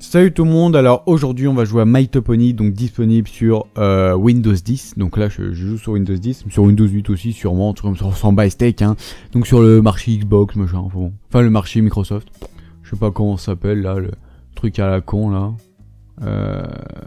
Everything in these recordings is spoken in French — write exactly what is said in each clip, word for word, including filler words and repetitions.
Salut tout le monde, alors aujourd'hui on va jouer à My Topony, donc disponible sur euh, Windows dix. Donc là je, je joue sur Windows dix, sur Windows huit aussi sûrement, comme sur sans buy steak, hein. Donc sur le marché Xbox, machin, enfin, bon. Enfin le marché Microsoft. Je sais pas comment ça s'appelle là, le truc à la con là. Euh...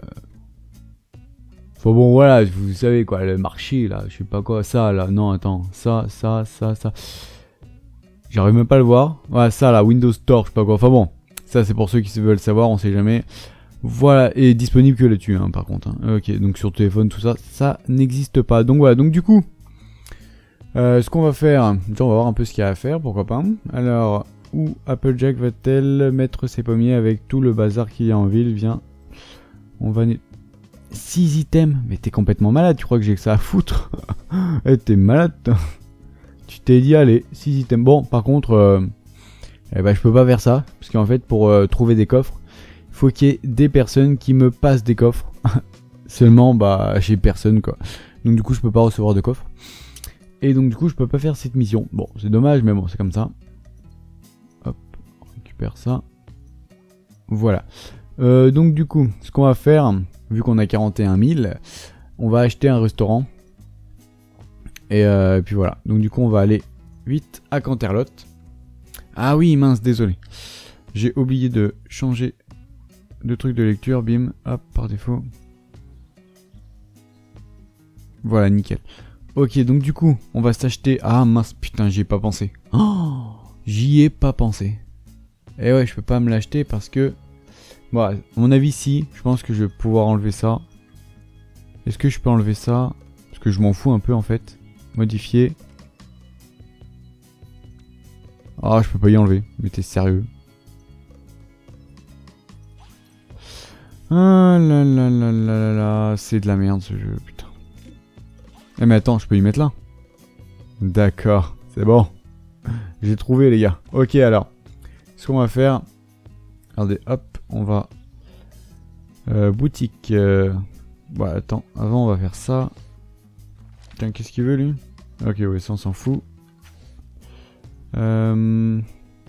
Enfin bon voilà, vous savez quoi, le marché là, je sais pas quoi, ça là, non attends, ça, ça, ça, ça. J'arrive même pas à le voir. Ouais ça là, Windows Store, je sais pas quoi, enfin bon. Ça c'est pour ceux qui veulent savoir, on sait jamais. Voilà, et disponible que là-dessus hein, par contre. Hein. Ok, donc sur téléphone, tout ça, ça n'existe pas. Donc voilà, donc du coup, euh, ce qu'on va faire, déjà on va voir un peu ce qu'il y a à faire, pourquoi pas. Alors, où Applejack va-t-elle mettre ses pommiers avec tout le bazar qu'il y a en ville? Viens, on va... six items? Mais t'es complètement malade, tu crois que j'ai que ça à foutre? Eh, t'es malade toi. Tu t'es dit, allez, six items. Bon, par contre... Euh... Eh ben, je peux pas faire ça, parce qu'en fait pour euh, trouver des coffres, il faut qu'il y ait des personnes qui me passent des coffres. Seulement bah j'ai personne quoi. Donc du coup je peux pas recevoir de coffres. Et donc du coup je peux pas faire cette mission. Bon c'est dommage mais bon c'est comme ça. Hop, on récupère ça. Voilà. Euh, donc du coup ce qu'on va faire, vu qu'on a quarante et un mille, on va acheter un restaurant. Et euh, puis voilà. Donc du coup on va aller vite à Canterlot. Ah oui, mince, désolé. J'ai oublié de changer de truc de lecture, bim, hop, par défaut. Voilà, nickel. Ok, donc du coup, on va s'acheter... Ah mince, putain, j'y ai pas pensé. Oh, j'y ai pas pensé. Et ouais, je peux pas me l'acheter parce que... Bon, à mon avis, si, je pense que je vais pouvoir enlever ça. Est-ce que je peux enlever ça? Parce que je m'en fous un peu, en fait. Modifier... Ah, je peux pas y enlever, mais t'es sérieux? Ah là là là là là là, c'est de la merde ce jeu, putain. Eh mais attends, je peux y mettre là? D'accord, c'est bon. J'ai trouvé les gars. Ok alors, ce qu'on va faire... Regardez, hop, on va... Euh, boutique... Euh... Bon attends, avant on va faire ça. Tiens, qu'est-ce qu'il veut lui? Ok, ouais, ça on s'en fout. Euh...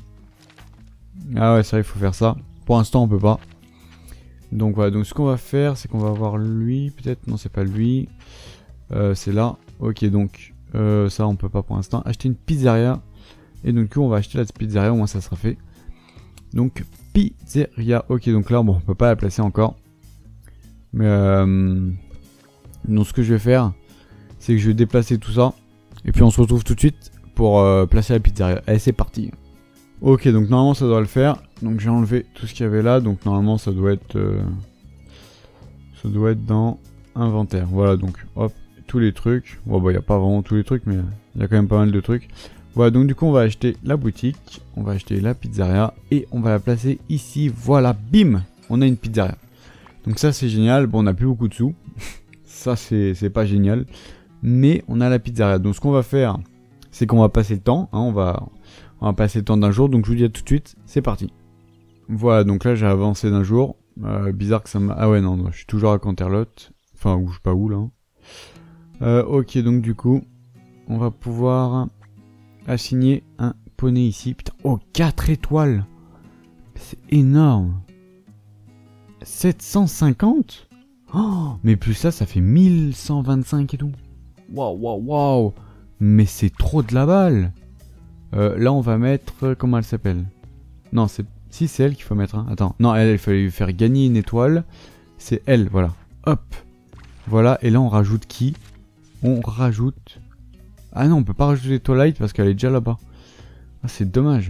Ah ouais, c'est vrai, il faut faire ça. Pour l'instant, on peut pas. Donc voilà, donc ce qu'on va faire, c'est qu'on va voir lui, peut-être. Non, c'est pas lui. Euh, c'est là. Ok, donc euh, ça, on peut pas pour l'instant. Acheter une pizzeria. Et donc, du coup, on va acheter la pizzeria, au moins ça sera fait. Donc, pizzeria. Ok, donc là, bon, on peut pas la placer encore. Mais euh... donc, ce que je vais faire, c'est que je vais déplacer tout ça. Et puis, on se retrouve tout de suite pour euh, placer la pizzeria. Allez, c'est parti. Ok, donc normalement ça doit le faire. Donc j'ai enlevé tout ce qu'il y avait là. Donc normalement ça doit être euh, ça doit être dans inventaire. Voilà, donc hop, tous les trucs. Bon bah il n'y a pas vraiment tous les trucs, mais il y a quand même pas mal de trucs. Voilà, donc du coup on va acheter la boutique, on va acheter la pizzeria et on va la placer ici. Voilà, bim, on a une pizzeria. Donc ça c'est génial. Bon, on n'a plus beaucoup de sous. Ça c'est pas génial, mais on a la pizzeria. Donc ce qu'on va faire, c'est qu'on va passer le temps, hein, on, va, on va passer le temps d'un jour, donc je vous dis à tout de suite, c'est parti. Voilà, donc là j'ai avancé d'un jour, euh, bizarre que ça m'a... Ah ouais non, non, je suis toujours à Canterlot, enfin ou je sais pas où là. Euh, ok, donc du coup, on va pouvoir assigner un poney ici, putain, oh quatre étoiles, c'est énorme. sept cent cinquante. Oh, mais plus ça, ça fait mille cent vingt-cinq et tout. Waouh, waouh, waouh. Mais c'est trop de la balle. euh, Là on va mettre... Comment elle s'appelle? Non c'est... Si c'est elle qu'il faut mettre hein. Attends, non elle, il fallait lui faire gagner une étoile. C'est elle, voilà. Hop. Voilà, et là on rajoute qui? On rajoute... Ah non, on peut pas rajouter Twilight parce qu'elle est déjà là-bas. Ah c'est dommage.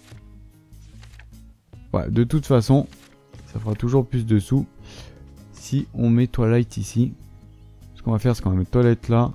Ouais, de toute façon, ça fera toujours plus de sous si on met Twilight ici. Ce qu'on va faire, c'est qu'on va mettre Twilight là.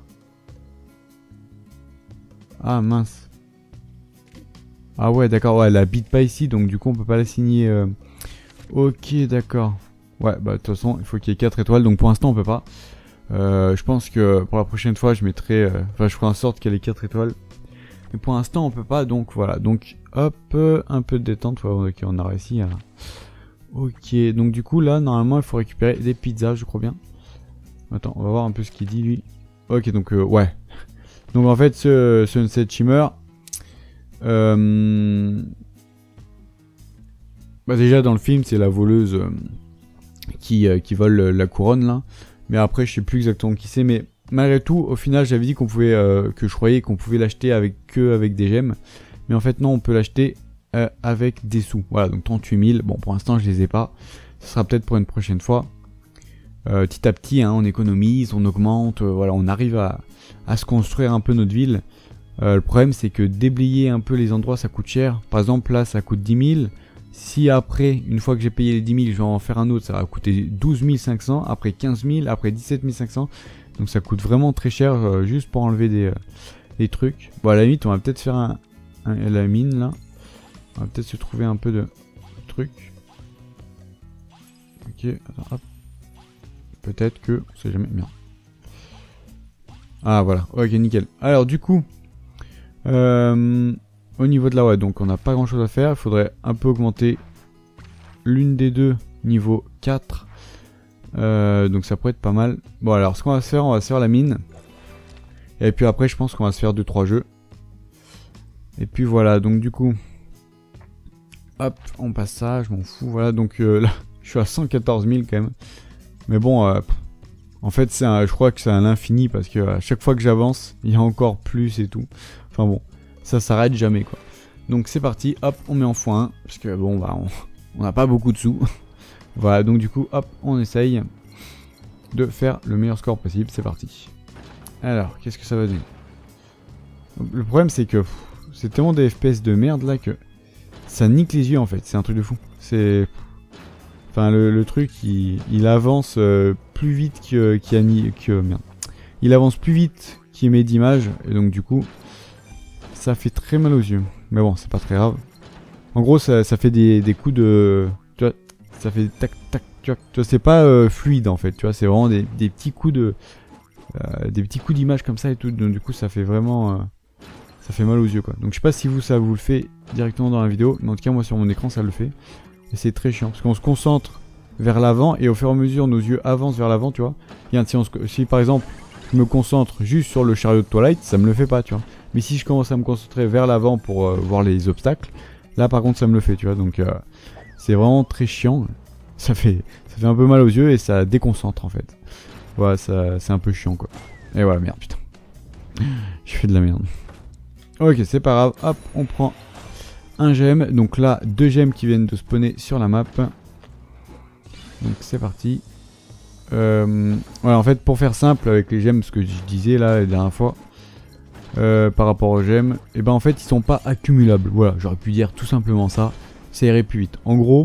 Ah mince. Ah ouais d'accord, ouais, elle habite pas ici, donc du coup on peut pas la signer. Euh... Ok d'accord. Ouais bah de toute façon il faut qu'il y ait quatre étoiles, donc pour l'instant on peut pas. Euh, je pense que pour la prochaine fois je mettrai... Euh... Enfin je ferai en sorte qu'elle ait quatre étoiles. Mais pour l'instant on peut pas, donc voilà. Donc hop, euh, un peu de détente. Ouais, ok on a réussi à... Ok, donc du coup là normalement il faut récupérer des pizzas je crois bien. Attends, on va voir un peu ce qu'il dit lui. Ok donc euh, ouais. Donc en fait ce Sunset Shimmer, euh, Bah déjà dans le film c'est la voleuse euh, qui, euh, qui vole la couronne là. Mais après je sais plus exactement qui c'est. Mais malgré tout au final j'avais dit qu'on pouvait, euh, que je croyais qu'on pouvait l'acheter avec, que avec des gemmes. Mais en fait non, on peut l'acheter euh, avec des sous. Voilà, donc trente-huit mille. Bon pour l'instant je les ai pas. Ce sera peut-être pour une prochaine fois. Euh, petit à petit hein, on économise, on augmente. Euh, voilà, on arrive à, à se construire un peu notre ville. Euh, le problème c'est que déblayer un peu les endroits ça coûte cher. Par exemple là ça coûte dix mille. Si après, une fois que j'ai payé les dix mille, je vais en faire un autre, ça va coûter douze mille cinq cents, après quinze mille, après dix-sept mille cinq cents. Donc ça coûte vraiment très cher euh, juste pour enlever des, euh, des trucs. Bon à la limite on va peut-être faire un, un, la mine là. On va peut-être se trouver un peu de trucs. Ok, attends, hop. Peut-être que, on sait jamais, bien. Ah voilà, ok nickel. Alors du coup, euh, au niveau de la ouais, donc on n'a pas grand chose à faire. Il faudrait un peu augmenter l'une des deux niveau quatre. Euh, donc ça pourrait être pas mal. Bon alors ce qu'on va se faire, on va se faire la mine. Et puis après je pense qu'on va se faire deux trois jeux. Et puis voilà, donc du coup, hop, on passe ça, je m'en fous. Voilà, donc euh, là, je suis à cent quatorze mille quand même. Mais bon, euh, en fait c'est un, je crois que c'est à l'infini parce que à chaque fois que j'avance, il y a encore plus et tout. Enfin bon, ça s'arrête jamais quoi. Donc c'est parti, hop, on met en fois un. Parce que bon, bah on n'a pas beaucoup de sous. Voilà, donc du coup, hop, on essaye de faire le meilleur score possible. C'est parti. Alors, qu'est-ce que ça va donner? Le problème, c'est que c'est tellement des F P S de merde là que ça nique les yeux en fait. C'est un truc de fou. C'est. Enfin, le, le truc, il, il avance euh, plus vite que, qu'il a ni, que. Merde. Il avance plus vite qu'il émet d'image. Et donc, du coup, ça fait très mal aux yeux. Mais bon, c'est pas très grave. En gros, ça, ça fait des, des coups de. Tu vois, ça fait tac tac, tu vois, tu vois c'est pas euh, fluide en fait, tu vois, c'est vraiment des, des petits coups de euh, des petits coups d'image comme ça et tout, donc du coup ça fait vraiment euh, ça fait mal aux yeux quoi. Donc je sais pas si vous ça vous le fait directement dans la vidéo, mais en tout cas moi sur mon écran ça le fait. Et c'est très chiant parce qu'on se concentre vers l'avant et au fur et à mesure nos yeux avancent vers l'avant, tu vois. Et si, on se, si par exemple je me concentre juste sur le chariot de Twilight, ça me le fait pas, tu vois. Mais si je commence à me concentrer vers l'avant pour euh, voir les obstacles, là par contre ça me le fait, tu vois. Donc euh, c'est vraiment très chiant. Ça fait, ça fait un peu mal aux yeux et ça déconcentre en fait. Voilà, ça, c'est un peu chiant quoi. Et voilà, merde, putain. Je fais de la merde. Ok, c'est pas grave. Hop, on prend un gemme. Donc là, deux gemmes qui viennent de spawner sur la map. Donc c'est parti. Euh, voilà, en fait, pour faire simple avec les gemmes, ce que je disais là la dernière fois, euh, par rapport aux gemmes, et ben en fait, ils sont pas accumulables. Voilà, j'aurais pu dire tout simplement ça. Ça irait plus vite. En gros,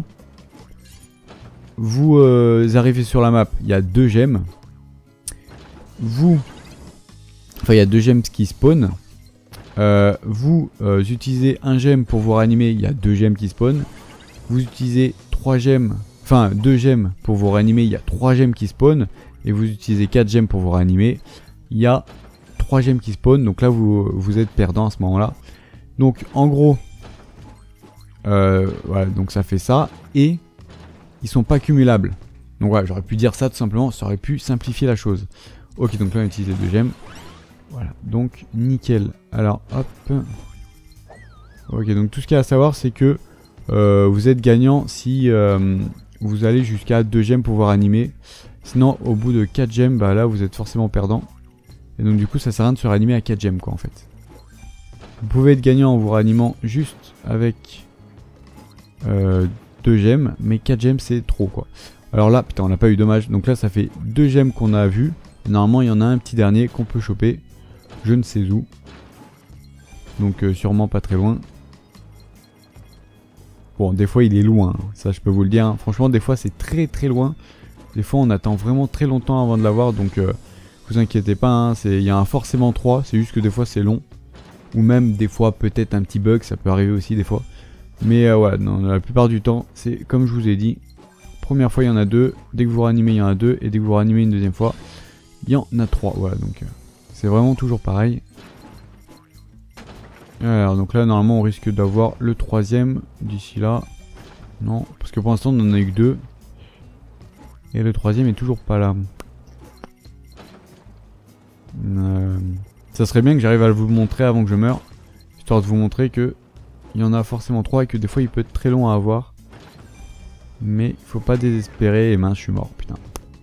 vous euh, arrivez sur la map, il y a deux gemmes. Vous, enfin il y a deux gemmes qui spawnent. Euh, vous euh, utilisez un gemme pour vous réanimer, il y a deux gemmes qui spawnent. Vous utilisez trois gemmes, enfin deux gemmes pour vous réanimer, il y a trois gemmes qui spawnent. Et vous utilisez quatre gemmes pour vous réanimer, il y a trois gemmes qui spawnent. Donc là vous, vous êtes perdant à ce moment là. Donc en gros, euh, voilà, donc ça fait ça. Et ils sont pas cumulables. Donc voilà, j'aurais pu dire ça tout simplement, ça aurait pu simplifier la chose. Ok, donc là on utilise les deux gemmes. Voilà, donc nickel. Alors hop. Ok, donc tout ce qu'il y a à savoir c'est que euh, vous êtes gagnant si euh, vous allez jusqu'à deux gemmes pour pouvoir animer. Sinon au bout de quatre gemmes, bah là vous êtes forcément perdant. Et donc du coup ça sert à rien de se réanimer à quatre gemmes quoi en fait. Vous pouvez être gagnant en vous réanimant juste avec euh, deux gemmes, mais quatre gemmes c'est trop quoi. Alors là, putain on n'a pas eu dommage, donc là ça fait deux gemmes qu'on a vu. Normalement il y en a un petit dernier qu'on peut choper, je ne sais où. Donc euh, sûrement pas très loin. Bon des fois il est loin, hein. Ça je peux vous le dire, hein. Franchement des fois c'est très très loin. Des fois on attend vraiment très longtemps avant de l'avoir, donc euh, vous inquiétez pas, hein. Il y a un forcément trois, c'est juste que des fois c'est long. Ou même des fois peut-être un petit bug, ça peut arriver aussi des fois. Mais euh, ouais, non, la plupart du temps, c'est comme je vous ai dit. Première fois il y en a deux, dès que vous réanimez il y en a deux, et dès que vous réanimez une deuxième fois, il y en a trois. Voilà, donc euh, c'est vraiment toujours pareil. Alors donc là normalement on risque d'avoir le troisième d'ici là. Non, parce que pour l'instant on en a eu que deux. Et le troisième est toujours pas là. Euh, ça serait bien que j'arrive à vous le montrer avant que je meure. Histoire de vous montrer que il y en a forcément trois et que des fois il peut être très long à avoir. Mais il faut pas désespérer. Et mince, je suis mort, putain.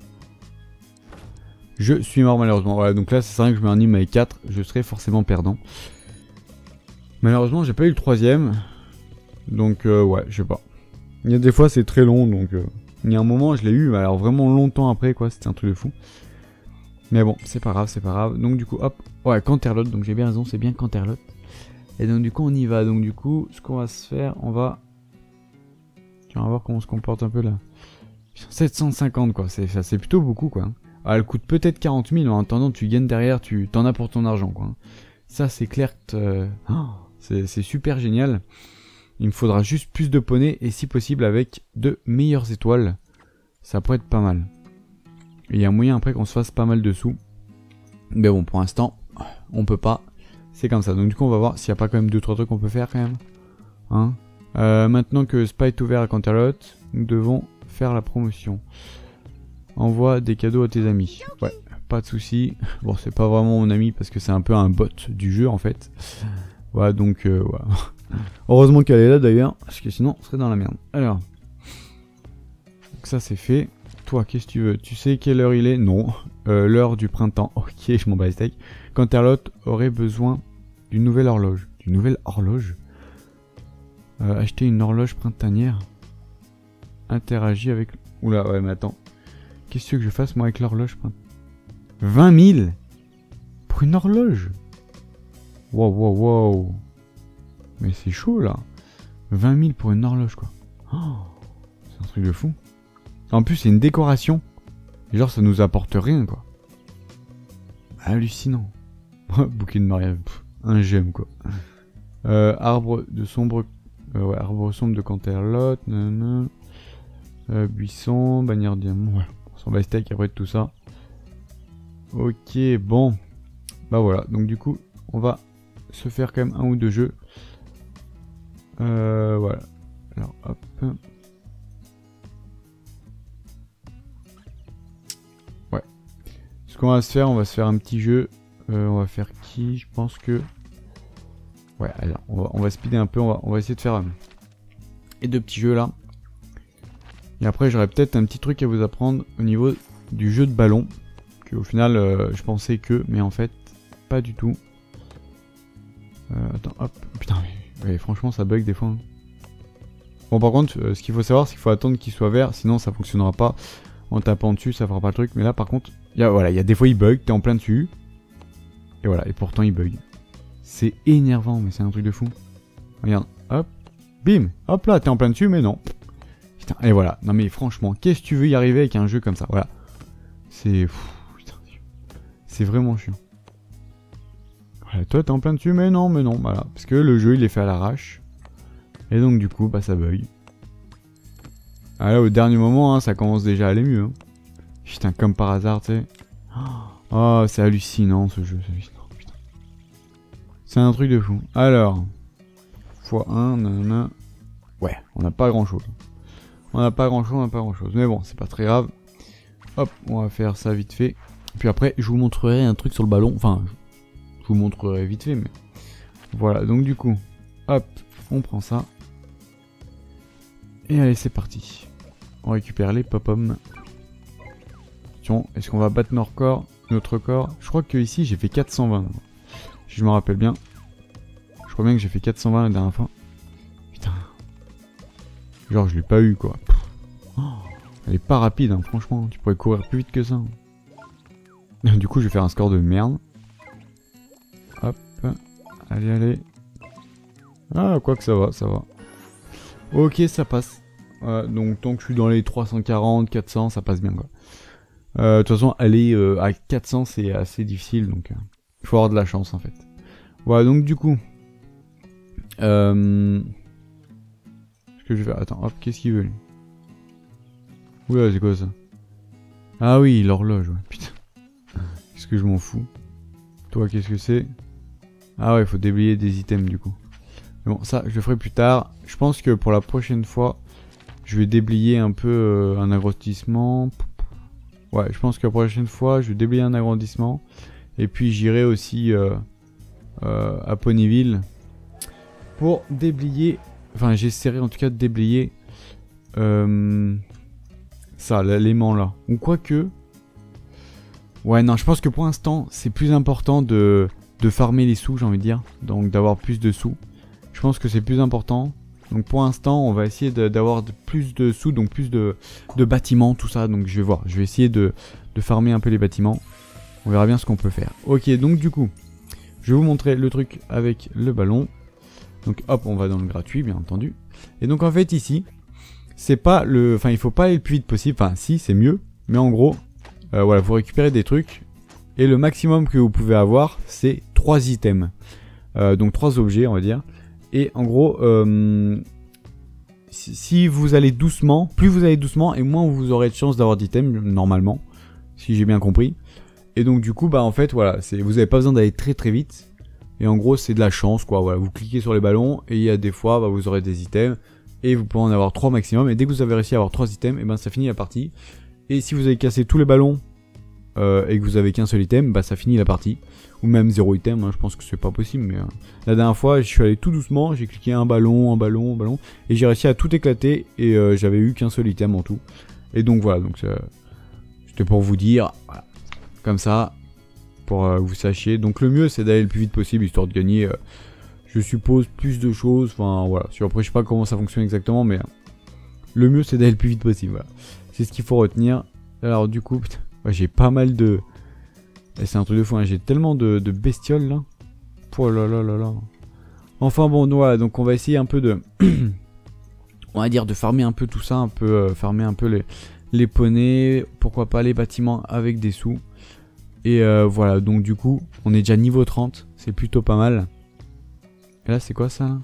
Je suis mort malheureusement. Voilà, donc là, c'est vrai que je mets un hymne avec quatre. Je serais forcément perdant. Malheureusement, j'ai pas eu le troisième. Donc, euh, ouais, je sais pas. Il y a des fois, c'est très long. Donc, euh, il y a un moment, je l'ai eu. Alors, vraiment longtemps après, quoi. C'était un truc de fou. Mais bon, c'est pas grave, c'est pas grave. Donc, du coup, hop. Ouais, Canterlot. Donc, j'ai bien raison, c'est bien Canterlot. Et donc, du coup, on y va. Donc, du coup, ce qu'on va se faire, on va. On va voir comment on se comporte un peu là. sept cent cinquante, quoi. C'est plutôt beaucoup, quoi. Ah, elle coûte peut-être quarante mille, en attendant tu gagnes derrière, tu t'en as pour ton argent, quoi. Ça c'est clair que euh, oh, c'est super génial. Il me faudra juste plus de poneys et si possible avec de meilleures étoiles. Ça pourrait être pas mal. Et il y a moyen après qu'on se fasse pas mal de sous. Mais bon, pour l'instant, on peut pas. C'est comme ça. Donc du coup on va voir s'il n'y a pas quand même deux trois trucs qu'on peut faire quand même. Hein euh, maintenant que Spa est ouvert à Canterlot, nous devons faire la promotion. Envoie des cadeaux à tes amis. Ouais, pas de soucis. Bon, c'est pas vraiment mon ami parce que c'est un peu un bot du jeu en fait. Voilà, donc euh, voilà. Heureusement qu'elle est là d'ailleurs, parce que sinon on serait dans la merde. Alors, donc ça c'est fait. Toi, qu'est-ce que tu veux? Tu sais quelle heure il est? Non. Euh, L'heure du printemps. Ok, je m'en bats les steaks. Canterlot aurait besoin d'une nouvelle horloge. D'une nouvelle horloge euh, Acheter une horloge printanière. Interagir avec... Oula, ouais, mais attends. Qu'est-ce que tu veux que je fasse moi avec l'horloge? vingt mille pour une horloge? Wow, wow, wow. Mais c'est chaud là. vingt mille pour une horloge quoi. Oh, c'est un truc de fou. En plus c'est une décoration. Genre ça nous apporte rien quoi. Hallucinant. Bouquet de mariage. Pff, un gemme quoi. Euh, arbre de sombre... Euh, ouais, arbre sombre de Canterlot. Euh, buisson, bannière diamant. Ouais. On va steak après de tout ça. Ok, bon. Bah voilà, donc du coup, on va se faire quand même un ou deux jeux. Euh, voilà. Alors, hop. Ouais. Ce qu'on va se faire, on va se faire un petit jeu. Euh, on va faire qui? Je pense que... Ouais, alors, on va, on va speeder un peu. On va, on va essayer de faire... Euh, et deux petits jeux là. Et après j'aurais peut-être un petit truc à vous apprendre au niveau du jeu de ballon. Que au final euh, je pensais que, mais en fait pas du tout. Euh, attends, hop, putain, mais, ouais, franchement ça bug des fois. Hein. Bon par contre, euh, ce qu'il faut savoir c'est qu'il faut attendre qu'il soit vert, sinon ça fonctionnera pas. En tapant dessus ça fera pas le truc. Mais là par contre, y a, voilà, il y a des fois il bug, t'es en plein dessus. Et voilà, et pourtant il bug. C'est énervant, mais c'est un truc de fou. Regarde, hop, bim, hop là, t'es en plein dessus, mais non. Putain, et voilà. Non mais franchement, qu'est-ce que tu veux y arriver avec un jeu comme ça? Voilà. C'est... C'est vraiment chiant. Voilà, toi t'es en plein dessus, mais non, mais non, voilà. Parce que le jeu il est fait à l'arrache. Et donc du coup, bah ça bug. Ah là, au dernier moment, hein, ça commence déjà à aller mieux. Hein. Putain, comme par hasard, tu sais. Oh, c'est hallucinant ce jeu, c'est hallucinant. Putain. C'est un truc de fou. Alors, fois un, nanana. Ouais, on n'a pas grand chose. On n'a pas grand chose, on n'a pas grand chose. Mais bon, c'est pas très grave. Hop, on va faire ça vite fait. Puis après, je vous montrerai un truc sur le ballon. Enfin, je vous montrerai vite fait, mais... Voilà, donc du coup, hop, on prend ça. Et allez, c'est parti. On récupère les pop-om. Tiens, est-ce qu'on va battre notre record, notre record? Je crois que ici, j'ai fait quatre cent vingt. Si je me rappelle bien. Je crois bien que j'ai fait quatre cent vingt la dernière fois. Putain. Genre, je l'ai pas eu, quoi. Oh, elle est pas rapide, hein, franchement. Tu pourrais courir plus vite que ça. Du coup, je vais faire un score de merde. Hop. Allez, allez. Ah, quoi que ça va, ça va. Ok, ça passe. Voilà, donc, tant que je suis dans les trois cent quarante, quatre cents, ça passe bien, quoi. Euh, de toute façon, aller euh, à quatre cents, c'est assez difficile, donc... Il euh, faut avoir de la chance, en fait. Voilà, donc, du coup... Euh... Ce que je vais faire... Attends, hop, qu'est-ce qu'il veut, lui? Oula, c'est quoi, ça? Ah oui, l'horloge, ouais, putain. Qu'est-ce que je m'en fous? Toi, qu'est-ce que c'est? Ah ouais, il faut déblayer des items, du coup. Mais bon, ça, je le ferai plus tard. Je pense que pour la prochaine fois, je vais déblayer un peu euh, un agrandissement. Ouais, je pense que la prochaine fois, je vais déblayer un agrandissement. Et puis, j'irai aussi euh, euh, à Ponyville pour déblayer... Enfin, j'essaierai en tout cas de déblayer euh, ça, l'élément là. Ou quoique... Ouais, non, je pense que pour l'instant, c'est plus important de, de farmer les sous, j'ai envie de dire. Donc d'avoir plus de sous. Je pense que c'est plus important. Donc pour l'instant, on va essayer d'avoir plus de sous, donc plus de, de bâtiments, tout ça. Donc je vais voir, je vais essayer de, de farmer un peu les bâtiments. On verra bien ce qu'on peut faire. Ok, donc du coup, je vais vous montrer le truc avec le ballon. Donc hop, on va dans le gratuit, bien entendu. Et donc en fait ici, c'est pas le... Enfin, il faut pas aller le plus vite possible. Enfin, si, c'est mieux. Mais en gros... Euh, voilà, vous récupérez des trucs et le maximum que vous pouvez avoir, c'est trois items. Euh, donc trois objets, on va dire. Et en gros, euh, si, si vous allez doucement, plus vous allez doucement et moins vous aurez de chance d'avoir d'items, normalement, si j'ai bien compris. Et donc du coup, bah en fait, voilà, vous n'avez pas besoin d'aller très très vite. Et en gros, c'est de la chance, quoi. Voilà, vous cliquez sur les ballons et il y a des fois, bah, vous aurez des items et vous pouvez en avoir trois maximum. Et dès que vous avez réussi à avoir trois items, et ben ça finit la partie. Et si vous avez cassé tous les ballons euh, et que vous avez qu'un seul item, bah ça finit la partie. Ou même zéro item, hein, je pense que c'est pas possible. Mais euh, la dernière fois, je suis allé tout doucement, j'ai cliqué un ballon, un ballon, un ballon. Et j'ai réussi à tout éclater et euh, j'avais eu qu'un seul item en tout. Et donc voilà, donc euh, c'était pour vous dire, voilà, comme ça, pour euh, que vous sachiez. Donc le mieux c'est d'aller le plus vite possible, histoire de gagner, euh, je suppose, plus de choses. Enfin voilà, après je sais pas comment ça fonctionne exactement, mais euh, le mieux c'est d'aller le plus vite possible, voilà. C'est ce qu'il faut retenir. Alors du coup, ouais, j'ai pas mal de... C'est un truc de fou, hein. J'ai tellement de, de bestioles là. Oh là là là là. Enfin bon, voilà, donc on va essayer un peu de... on va dire de farmer un peu tout ça, un peu euh, farmer un peu les, les poneys, pourquoi pas les bâtiments avec des sous. Et euh, voilà, donc du coup, on est déjà niveau trente, c'est plutôt pas mal. Et là, c'est quoi ça là?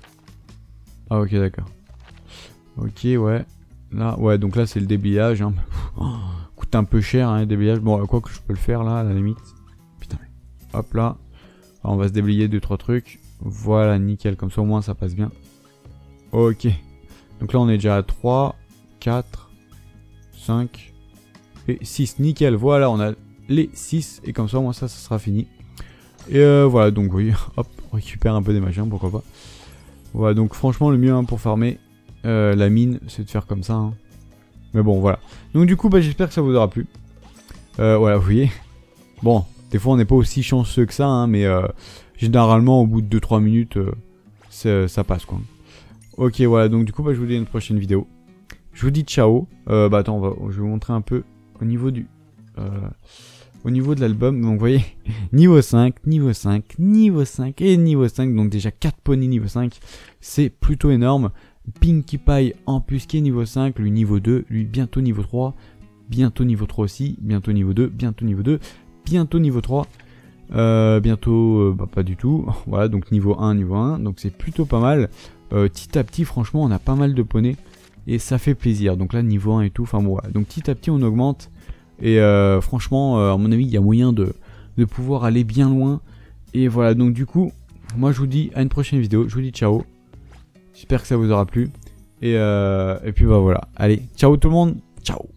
Ah ok, d'accord. Ok, ouais. Là, ouais, donc là c'est le déblayage, hein. Oh, coûte un peu cher, hein, le déblayage. Bon, quoi que je peux le faire là, à la limite. Putain, mais... hop là. Alors, on va se déblayer deux trois trucs. Voilà, nickel, comme ça au moins ça passe bien. Ok. Donc là on est déjà à trois, quatre, cinq et six. Nickel, voilà, on a les six. Et comme ça au moins ça, ça sera fini. Et euh, voilà, donc oui, hop, on récupère un peu des machins, pourquoi pas. Voilà, donc franchement le mieux hein, pour farmer euh, la mine, c'est de faire comme ça. Hein. Mais bon, voilà. Donc du coup, bah, j'espère que ça vous aura plu. Euh, voilà, vous voyez. Bon, des fois on n'est pas aussi chanceux que ça, hein, mais euh, généralement au bout de deux trois minutes, euh, ça passe quoi. Ok, voilà, donc du coup, bah, je vous dis à une prochaine vidéo. Je vous dis ciao. Euh, bah attends, on va, je vais vous montrer un peu au niveau du... Euh, au niveau de l'album, donc vous voyez, niveau cinq, niveau cinq, niveau cinq et niveau cinq, donc déjà quatre poneys niveau cinq, c'est plutôt énorme. Pinkie Pie en plus qui est niveau cinq, lui niveau deux, lui bientôt niveau trois, bientôt niveau trois aussi, bientôt niveau deux, bientôt niveau deux, bientôt niveau trois, euh, bientôt euh, bah, pas du tout, voilà donc niveau un, niveau un, donc c'est plutôt pas mal. Euh, petit à petit franchement on a pas mal de poneys et ça fait plaisir, donc là niveau un et tout, enfin bon voilà, donc petit à petit on augmente. Et euh, franchement, euh, à mon avis, il y a moyen de, de pouvoir aller bien loin. Et voilà, donc du coup, moi je vous dis à une prochaine vidéo. Je vous dis ciao. J'espère que ça vous aura plu. Et, euh, et puis bah voilà. Allez, ciao tout le monde. Ciao.